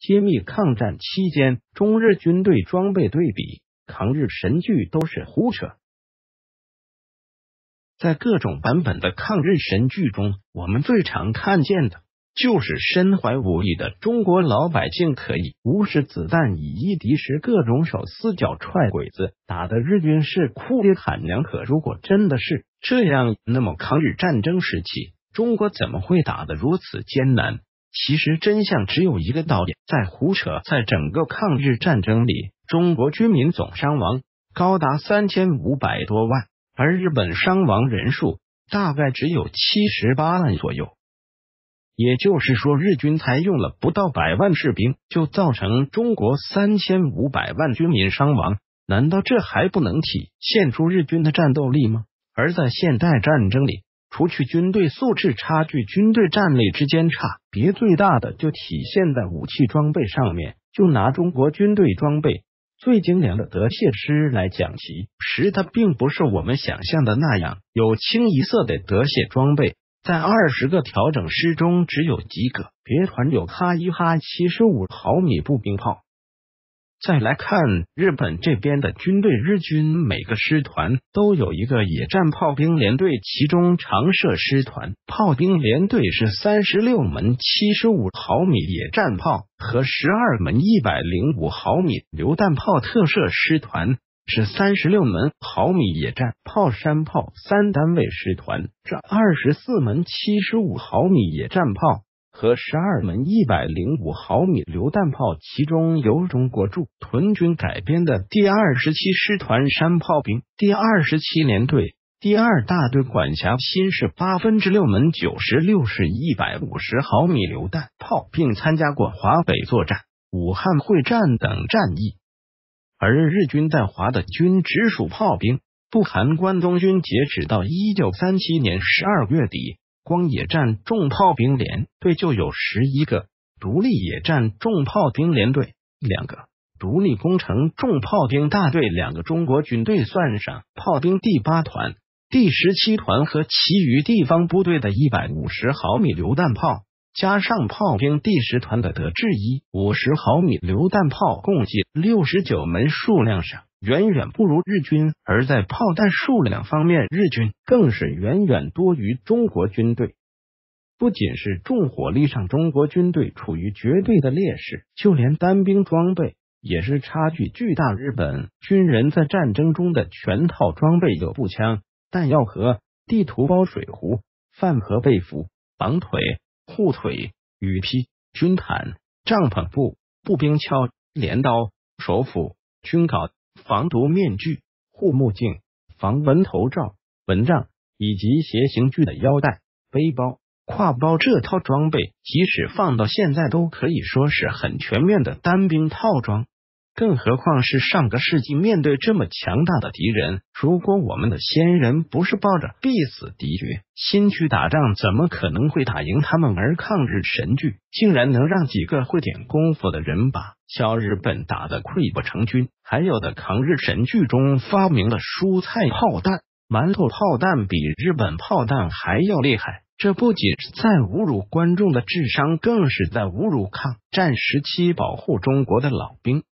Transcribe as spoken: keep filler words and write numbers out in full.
揭秘抗战期间中日军队装备对比，抗日神剧都是胡扯。在各种版本的抗日神剧中，我们最常看见的就是身怀武艺的中国老百姓可以无视子弹以一敌十，各种手撕脚踹鬼子，打的日军是哭爹喊娘。可如果真的是这样，那么抗日战争时期中国怎么会打得如此艰难？其实真相只有一个道理，在胡扯。在整个抗日战争里，中国军民总伤亡高达三千五百多万，而日本伤亡人数大概只有七十八万左右。也就是说，日军才用了不到百万士兵，就造成中国三千五百万军民伤亡。难道这还不能体现出日军的战斗力吗？而在现代战争里，除去军队素质差距，军队战力之间差别最大的就体现在武器装备上面。就拿中国军队装备最精良的德械师来讲，其实它并不是我们想象的那样有清一色的德械装备。在二十个调整师中，只有几个别团有哈一哈七十五毫米步兵炮。再来看日本这边的军队，日军每个师团都有一个野战炮兵连队，其中常设师团炮兵连队是三十六门七十五毫米野战炮和十二门一百零五毫米榴弹炮，特设师团是三十六门毫米野战炮山炮三单位师团，这二十四门七十五毫米野战炮和十二门一百零五毫米榴弹炮，其中由中国驻屯军改编的第二十七师团山炮兵第二十七联队第二大队管辖新式八分之六门九十六式一百五十毫米榴弹炮，并参加过华北作战、武汉会战等战役。而日军在华的军直属炮兵不含关东军，截止到一九三七年十二月底，光野战重炮兵连队就有十一个，独立野战重炮兵连队两个，独立工程重炮兵大队两个。中国军队算上炮兵第八团、第十七团和其余地方部队的一百五十毫米榴弹炮，加上炮兵第十团的德制一五十毫米榴弹炮，共计六十九门，数量上远远不如日军。而在炮弹数量方面，日军更是远远多于中国军队。不仅是重火力上中国军队处于绝对的劣势，就连单兵装备也是差距巨大。日本军人在战争中的全套装备有步枪、弹药盒、地图包、水壶、饭盒、被服、绑腿、护腿、雨披、军毯、帐篷布、步兵锹、镰刀、手斧、军镐、防毒面具、护目镜、防蚊头罩、蚊帐以及斜形具的腰带、背包、挎包。这套装备即使放到现在都可以说是很全面的单兵套装，更何况是上个世纪面对这么强大的敌人，如果我们的先人不是抱着必死敌决心去打仗，怎么可能会打赢他们？而抗日神剧竟然能让几个会点功夫的人把小日本打得溃不成军。还有的抗日神剧中发明的蔬菜炮弹、馒头炮弹比日本炮弹还要厉害，这不仅是在侮辱观众的智商，更是在侮辱抗战时期保护中国的老兵。